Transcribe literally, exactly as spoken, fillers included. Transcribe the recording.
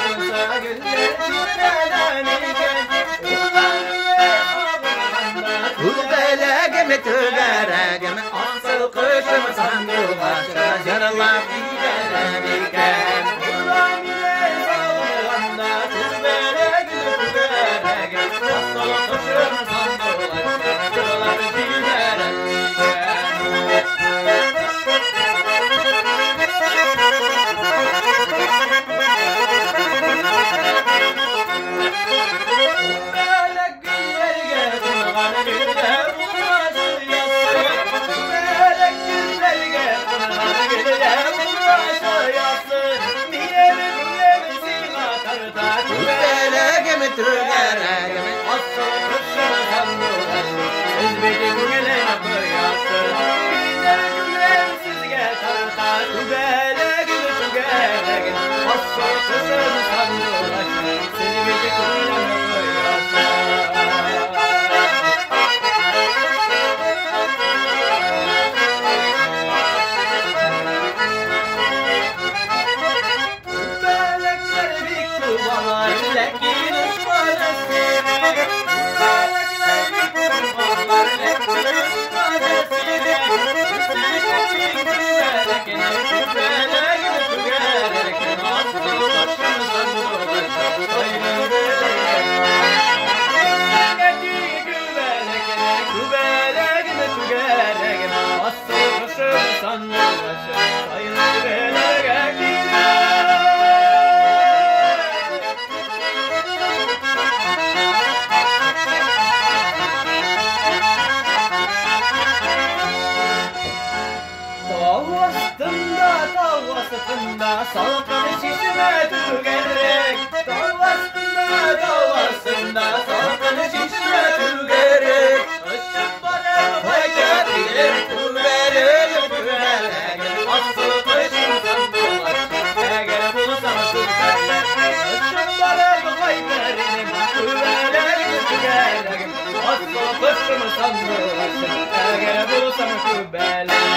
Tübelegimi tüberegimi asıl kışım sandı başka Yarılar giderebiken Uramine sağlığında Tübelegimi tüberegimi asıl kışım sandı başka Yarılar giderebiken Salkın şişme tügerek Davasında davasında Salkın şişme tügerek Işık bana fayda bilir Tüverek tüverek Asıl kışın sandılar Eğer bulsam tüverek Işık bana fayda bilir Tüverek tüverek Asıl kışın sandılar Eğer bulsam tüverek